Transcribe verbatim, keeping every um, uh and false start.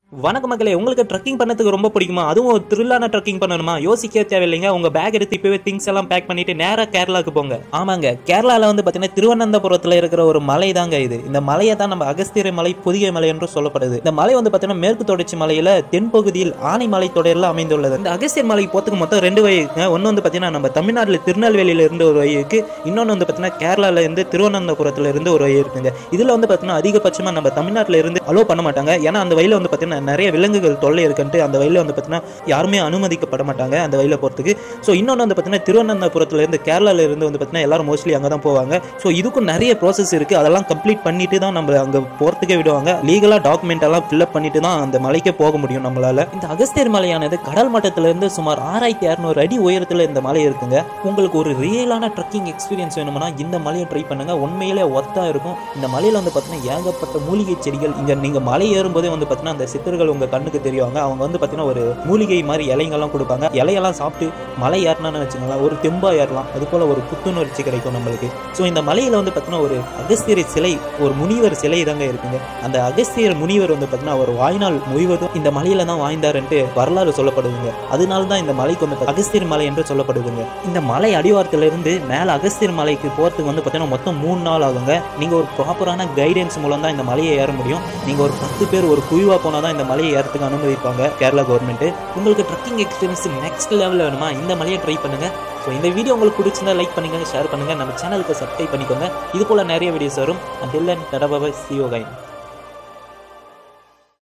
வணக்க மக்களே, உங்களுக்கு ட்ரக்கிங் பண்ணதுக்கு ரொம்ப பிடிக்குமா? அதுவும் ஒரு த்ரில்லான ட்ரக்கிங் பண்ணணுமா? யோசிக்க தேவையில்லைங்க. உங்க பேக் எடுத்து இப்பவே திங்ஸ் எல்லாம் பேக் பண்ணிட்டு நேரா கேரளாக்கு போங்க. ஆமாங்க, கேரளால வந்து பாத்தீங்கன்னா திருவனந்தபுரத்துல இருக்கிற ஒரு மலை தாங்க இது. இந்த மலையை தான் நம்ம அகஸ்தியர் மலை, புதிய மலை என்று சொல்லப்படுது. இந்த மலை வந்து பாத்தீங்கன்னா மேற்கு தொடர்ச்சி மலையில தென்பகுதியில் ஆனைமலை தொடரில் அமைந்துள்ளது. இந்த அகஸ்தியர் மலைக்கு போறதுக்கு மொத்தம் ரெண்டு வழி இருக்குங்க. ஒன்னு வந்து பாத்தீங்கன்னா நம்ம தமிழ்நாட்டுல திருநெல்வேலியில இருந்து ஒரு வழி இருக்கு. இன்னொன்னு வந்து பாத்தீங்கன்னா கேரளால இருந்து திருவனந்தபுரத்துல இருந்து ஒரு வழி இருக்குங்க. இதுல வந்து பாத்தீங்கன்னா அதிகபட்சமா நம்ம தமிழ்நாட்டுல இருந்து அலோ பண்ண மாட்டாங்க. ஏன்னா அந்த வழியில வந்து பாத்தீங்கன்னா நிறைய விலங்குகள் தொல்லை இருக்குன்ட்டு அந்த வழியில வந்து பார்த்தீங்கன்னா யாருமே அனுமதிக்கப்பட மாட்டாங்க அந்த வழியில போகிறதுக்கு. ஸோ இன்னொன்று வந்து பார்த்தீங்கன்னா திருவனந்தபுரத்துல இருந்து கேரளால இருந்து வந்து பார்த்தீங்கன்னா எல்லாரும் மோஸ்ட்லி அங்கே தான் போவாங்க. ஸோ இதுக்கும் நிறைய ப்ராசஸ் இருக்கு. அதெல்லாம் கம்ப்ளீட் பண்ணிட்டு தான் நம்ம அங்கே போகிறதுக்கே விடுவாங்க. லீகலாக டாக்குமெண்ட் எல்லாம் ஃபில்அப் பண்ணிட்டு தான் அந்த மலைக்கே போக முடியும் நம்மளால. இந்த அகஸ்தியர் மலையானது கடல் மட்டத்திலிருந்து சுமார் ஆறாயிரத்தி அறுநூறு அடி உயரத்தில் இந்த மலை இருக்குங்க. உங்களுக்கு ஒரு ரியலான ட்ரக்கிங் எக்ஸ்பீரியன்ஸ் வேணும்னா இந்த மலையை ட்ரை பண்ணுங்க. உண்மையிலே ஒர்த்தா இருக்கும். இந்த மலையில வந்து பார்த்தீங்கன்னா ஏகப்பட்ட மூலிகை செடிகள். இங்க நீங்க மலை ஏறும்போதே வந்து பார்த்தீங்கன்னா அந்த சித்தர்கள் உங்க கண்ணுக்கு தெரியுவாங்க. அவங்க வந்து பார்த்தீங்கன்னா ஒரு மூலிகை மாதிரி இலைங்கெல்லாம் கொடுப்பாங்க. இலையெல்லாம் சாப்பிட்டு மலை ஏறணும்னு வச்சுக்கலாம், ஒரு தெம்பா ஏறலாம். அது போல ஒரு புத்துணர்ச்சி கிடைக்கும் நம்மளுக்கு. ஸோ இந்த மலையில வந்து பார்த்தீங்கன்னா ஒரு அகஸ்தியர் சிலை, ஒரு முனிவர் சிலை தாங்க இருக்குங்க. அந்த அகஸ்தியர் முனிவர் வந்து பார்த்தீங்கன்னா ஒரு வாழ்நாள் முழுவதும் இந்த மலையில தான் வாழ்ந்தாருன்ட்டு வரலாறு சொல்லப்படுதுங்க. அதனால தான் இந்த மலைக்கு வந்து அகஸ்தியர் மலை என்று சொல்லப்படுதுங்க. இந்த மலை அடிவாரத்திலிருந்து மேல அகஸ்தியர் மலைக்கு போறதுக்கு வந்து பார்த்தீங்கன்னா மொத்தம் மூணு நாள் ஆகுங்க. நீங்க ஒரு ப்ராப்பரான கைடன்ஸ் மூலம் தான் இந்த மலையை ஏற முடியும். நீங்க ஒரு பத்து பேர் ஒரு குழுவா போனா தான் இந்த மலையை ஏறத்துக்கு அனுமதிப்பாங்க கேரளா கவர்மெண்ட். உங்களுக்கு ட்ரக்கிங் எக்ஸ்பீரியன்ஸ் நெக்ஸ்ட் லெவலில் வேணுமா? இந்த மலையை ட்ரை பண்ணுங்க. ஸோ இந்த வீடியோ உங்களுக்கு பிடிச்சிருந்தா லைக் பண்ணுங்க, ஷேர் பண்ணுங்க, நம்ம சேனலுக்கு சப்ஸ்கிரைப் பண்ணிக்கோங்க. இது போல நிறைய வீடியோஸ் வரும். Until then tata bye bye, see you again.